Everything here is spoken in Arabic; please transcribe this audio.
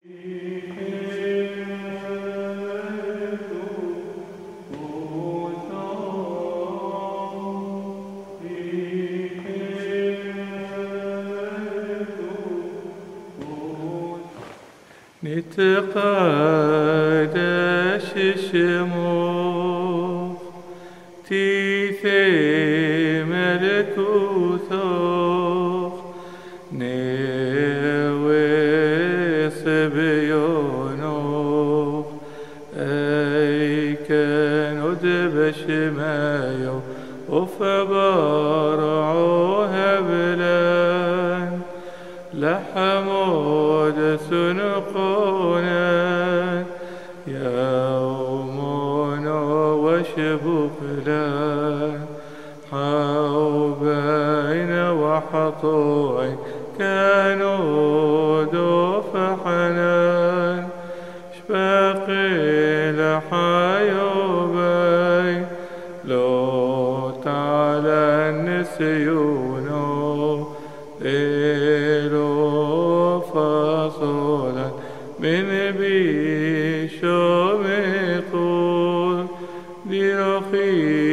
نتقادش شموخ تيثي ملكوثوخ نوي صبيونوخ أي كان ودبش مايو وفبارعوها بلان لحمود سنقونا يومون وشبقلا حوبين وحطوين كانوا دوف حنان شباقي لحيوبين لو تعالى النسيونو إلو فصولا من بيشو ميقول ديروخي